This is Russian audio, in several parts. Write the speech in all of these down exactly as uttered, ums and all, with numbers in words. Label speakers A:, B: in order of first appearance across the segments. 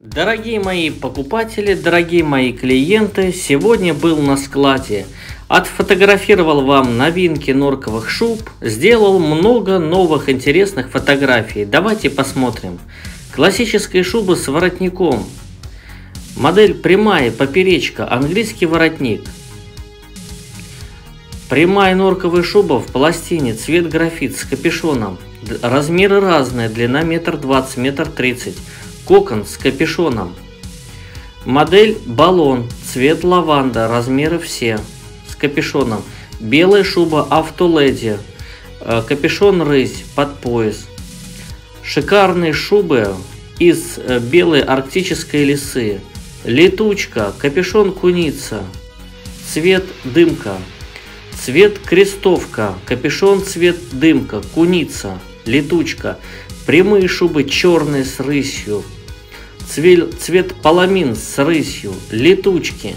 A: Дорогие мои покупатели, дорогие мои клиенты, сегодня был на складе. Отфотографировал вам новинки норковых шуб, сделал много новых интересных фотографий. Давайте посмотрим. Классическая шуба с воротником. Модель прямая, поперечка, английский воротник. Прямая норковая шуба в пластине, цвет графит с капюшоном. Размеры разные, длина метр двадцать, метр тридцать. Кокон с капюшоном. Модель баллон, цвет лаванда, размеры все, с капюшоном. Белая шуба автоледи, капюшон рысь под пояс. Шикарные шубы из белой арктической лисы. Летучка, капюшон куница, цвет дымка. Цвет крестовка, капюшон цвет дымка, куница, летучка. Прямые шубы черные с рысью. Цвет, цвет паламин с рысью. Летучки.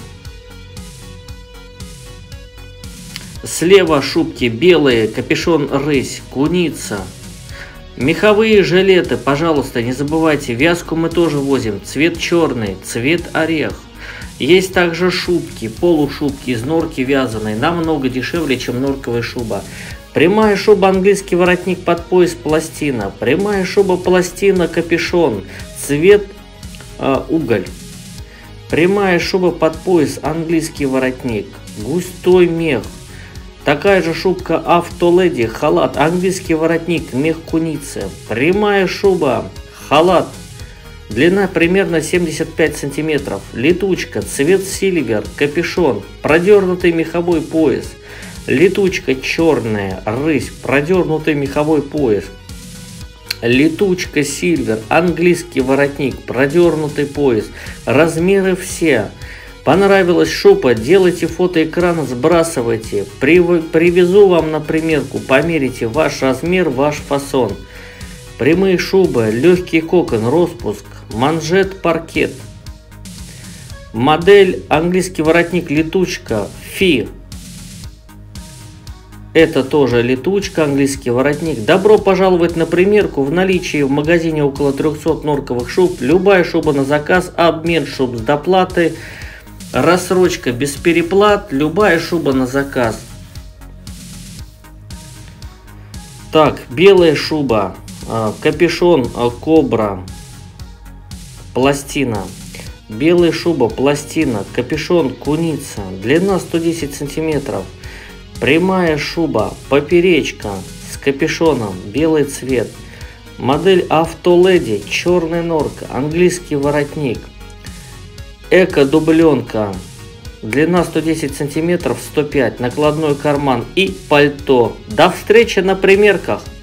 A: Слева шубки белые, капюшон рысь, куница. Меховые жилеты, пожалуйста, не забывайте, вязку мы тоже возим. Цвет черный, цвет орех. Есть также шубки, полушубки из норки вязаной, намного дешевле, чем норковая шуба. Прямая шуба, английский воротник под пояс, пластина. Прямая шуба, пластина, капюшон, цвет э, уголь. Прямая шуба под пояс, английский воротник, густой мех. Такая же шубка автоледи, халат, английский воротник, мех куницы. Прямая шуба, халат. Длина примерно семьдесят пять сантиметров. Летучка, цвет сильвер, капюшон, продернутый меховой пояс. Летучка черная, рысь, продернутый меховой пояс. Летучка сильвер, английский воротник, продернутый пояс. Размеры все. Понравилась шуба, делайте фотоэкран, сбрасывайте. Привезу вам на примерку, померите ваш размер, ваш фасон. Прямые шубы, легкий кокон, распуск, манжет, паркет. Модель английский воротник, летучка, фи. Это тоже летучка, английский воротник. Добро пожаловать на примерку. В наличии в магазине около трёхсот норковых шуб. Любая шуба на заказ, обмен шуб с доплатой, рассрочка без переплат, любая шуба на заказ. Так, белая шуба, капюшон кобра, пластина. Белая шуба, пластина, капюшон куница, длина сто десять сантиметров. Прямая шуба, поперечка с капюшоном, белый цвет. Модель автоледи, черная норка, английский воротник. Эко-дубленка, длина сто десять сантиметров, сто пять, накладной карман и пальто. До встречи на примерках!